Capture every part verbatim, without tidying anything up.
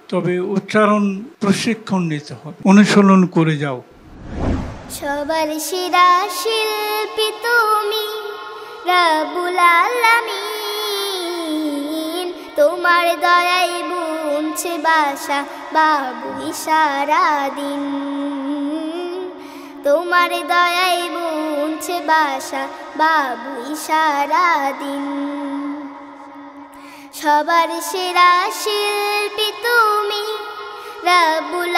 তবে উচ্চারণ প্রশিক্ষণ নিতে হবে, অনুশীলন করে যাও। সবার সেরা শিল্পী তুমি রব্বুল আলামিন, তোমার দয়ায় বুনছে বাসা বাবুই সারাদিন, তোমার দয়ায় বুনছে বাসা বাবুই সারাদিন। সবার সেরা শিল্পী তুমি রব্বুল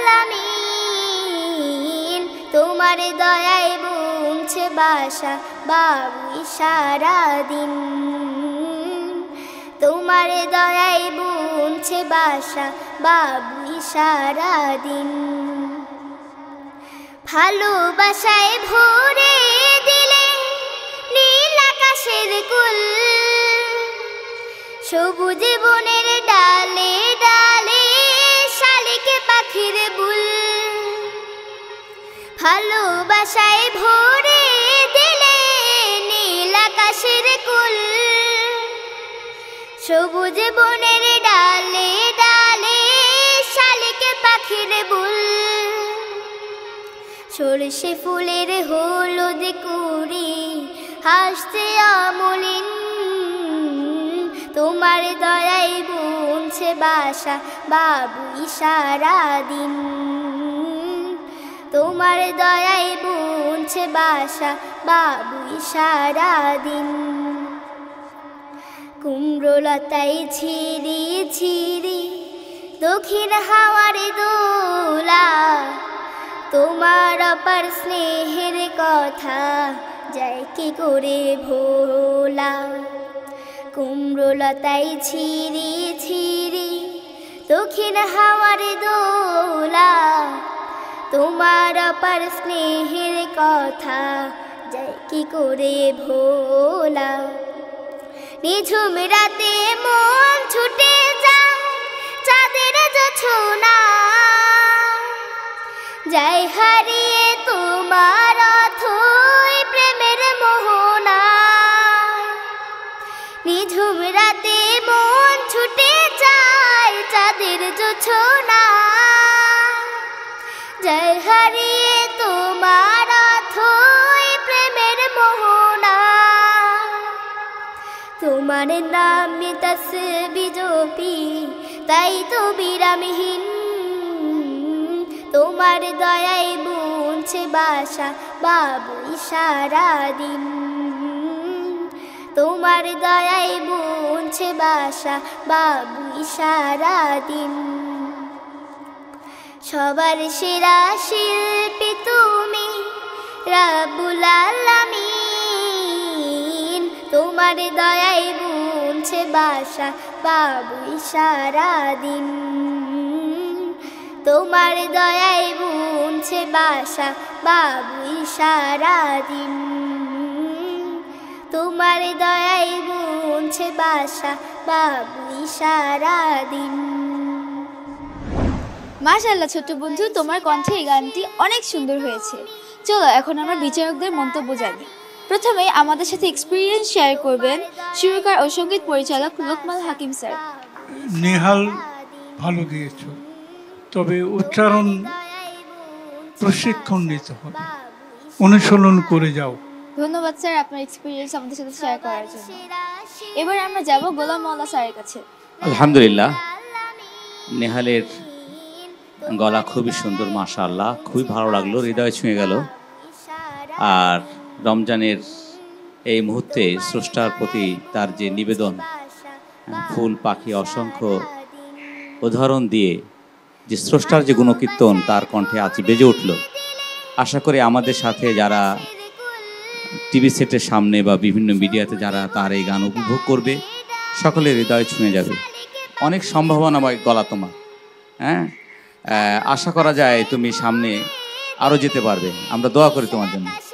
আলামিন, তোমার দয়ায় বুনছে বাসা বাবুই সারাদিন, তোমার দয়ায় বুনছে বাসা বাবুই সারাদিন। ভালোবাসায় ভরে দিলে নীল আকাশের কুল, সবুজ বনের ডালে ডালে শালিকে পাখির বুল। ভালোবাসায় ভরে দিলে নীল আকাশের কুল, সবুজ বনের ডালে ডালে শালিকে পাখির বুল। সরষে ফুলের হলুদ কুড়ি হাসতে আমলিন, তোমার দয়ায় বুনছে বাসা বাবুই সারাদিন, তোমার দয়ায় বুনছে বাসা বাবুই সারাদিন। কুমড়ো লতায় ছিঁড়ি ছিঁড়ি দক্ষিণ হাওয়ার দোলা, তোমার অপার স্নেহের কথা যায় কি করে ভোলা। কুমড়ো লতায় ছিঁড়ি ছিঁড়ি দক্ষিণ হাওয়ার দোলা, তোমার অপার স্নেহের কথা যায় কি করে ভোলা। নিঝুম রাতে মন ছুটে যায় চাঁদের জোছনা, যাই হারিয়ে তোমার অথই প্রেমের মোহনা। নিঝুম রাতে মন ছুটে যায় চাঁদের জোছনা, যাই হারিয়ে তোমার অথই প্রেমের মোহনা। তোমার নামে তাসবিহ জপি তাই তো বিরামহীন, তোমার দয়ায় বুনছে বাসা বাবুই সারাদিন, তোমার দয়ায় বুনছে বাসা বাবুই সারাদিন। সবার সেরা শিল্পী তুমি রব্বুল আলামিন, তোমার দয়ায় বুনছে বাসা বাবুই সারাদিন, তোমার দয়ায় বুনছে বাসা বাবুই সারাদিন, তোমার দয়ায় বুনছে বাসা বাবুই সারাদিন। মাশাআল্লাহ ছোট্ট বন্ধু, তোমার কণ্ঠে এই গানটি অনেক সুন্দর হয়েছে। চলো এখন আমরা বিচারকদের মন্তব্য জানি। প্রথমে আমাদের সাথে এক্সপিরিয়েন্স শেয়ার করবেন সুরকার ও সঙ্গীত পরিচালক লোকমান হাকিম স্যার। নেহাল ভালো গিয়েছো, তবে উচ্চারণ প্রশিক্ষণ নিতে হবে, অনুশীলন করে যাও। ধন্যবাদ স্যার আপনার এক্সপিরিয়েন্স আমাদের সাথে শেয়ার করার জন্য। এবার আমরা যাব গোলাম মাওলা স্যারের কাছে। আলহামদুলিল্লাহ, নেহালের গলা খুবই সুন্দর, মাশাআল্লাহ, খুবই ভালো লাগলো, হৃদয় ছুঁয়ে গেল। আর রমজানের এই মুহূর্তে স্রষ্টার প্রতি তার যে নিবেদন, ফুল পাখি অসংখ্য উদাহরণ দিয়ে যে স্রষ্টার যে গুণকীর্তন তার কণ্ঠে আজ বেজে উঠল। আশা করি আমাদের সাথে যারা টিভি সেটের সামনে বা বিভিন্ন মিডিয়াতে যারা তার এই গান উপভোগ করবে, সকলের হৃদয় ছুঁয়ে যাবে। অনেক সম্ভাবনাময় গলা তোমার, হ্যাঁ, আশা করা যায় তুমি সামনে আরও যেতে পারবে। আমরা দোয়া করি তোমার জন্য।